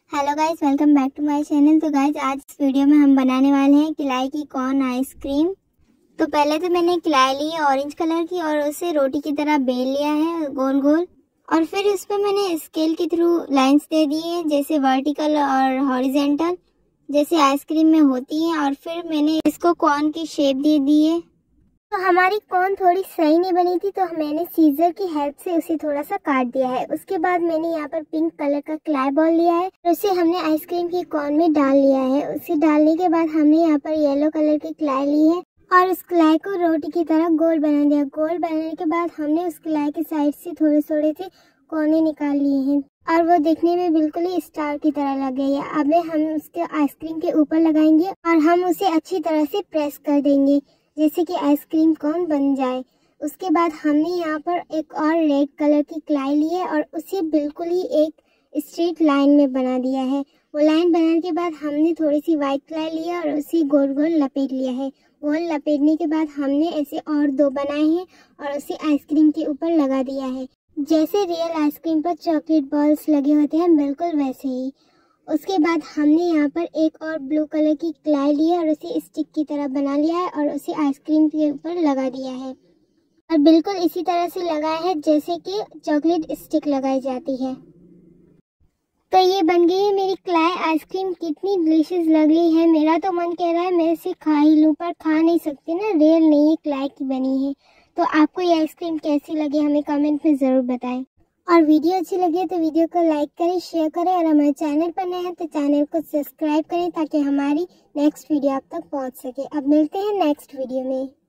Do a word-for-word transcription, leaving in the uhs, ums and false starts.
Hello guys, welcome back to my channel. तो guys आज इस वीडियो में हम बनाने वाले हैं किलाई की कॉर्न आइसक्रीम। तो पहले तो मैंने किलाई ली है ऑरेंज कलर की और उसे रोटी की तरह बेल लिया है गोल गोल, और फिर उस पर मैंने स्केल के थ्रू लाइंस दे दी है, जैसे वर्टिकल और हॉरिजेंटल जैसे आइसक्रीम में होती है। और फिर मैंने इसको कॉर्न की शेप दे दी है। तो हमारी कॉर्न थोड़ी सही नहीं बनी थी, तो मैंने सीजर की हेल्प से उसे थोड़ा सा काट दिया है। उसके बाद मैंने यहाँ पर पिंक कलर का क्ले बॉल लिया है, उसे हमने आइसक्रीम की कॉर्न में डाल लिया है। उसे डालने के बाद हमने यहाँ पर येलो कलर की क्ले ली है और उस क्ले को रोटी की तरह गोल बना दिया। गोल बनाने के बाद हमने उस क्ले के साइड से थोड़े थोड़े से कोने निकाल लिए हैं और वो देखने में बिल्कुल ही स्टार की तरह लग गई है। अब हम उसके आइसक्रीम के ऊपर लगाएंगे और हम उसे अच्छी तरह से प्रेस कर देंगे जैसे कि आइसक्रीम कोन बन जाए। उसके बाद हमने यहाँ पर एक और रेड कलर की क्लाई ली है और उसे बिल्कुल ही एक स्ट्रेट लाइन में बना दिया है। वो लाइन बनाने के बाद हमने थोड़ी सी वाइट क्लाई ली है और उसे गोल गोल लपेट लिया है। गोल लपेटने के बाद हमने ऐसे और दो बनाए हैं और उसे आइसक्रीम के ऊपर लगा दिया है, जैसे रियल आइसक्रीम पर चॉकलेट बॉल्स लगे होते हैं, बिल्कुल वैसे ही। उसके बाद हमने यहाँ पर एक और ब्लू कलर की क्लाई ली है और उसे स्टिक की तरह बना लिया है और उसे आइसक्रीम के ऊपर लगा दिया है और बिल्कुल इसी तरह से लगाया है जैसे कि चॉकलेट स्टिक लगाई जाती है। तो ये बन गई है मेरी क्लाई आइसक्रीम। कितनी डिलीशियस लग रही है, मेरा तो मन कह रहा है मैं इसे खा ही लूँ, पर खा नहीं सकती ना, रियल नहीं है, क्लाई की बनी है। तो आपको ये आइसक्रीम कैसी लगी हमें कमेंट में ज़रूर बताएं। और वीडियो अच्छी लगी तो वीडियो को लाइक करें, शेयर करें, और हमारे चैनल पर नए हैं तो चैनल को सब्सक्राइब करें ताकि हमारी नेक्स्ट वीडियो आप तक पहुंच सके। अब मिलते हैं नेक्स्ट वीडियो में।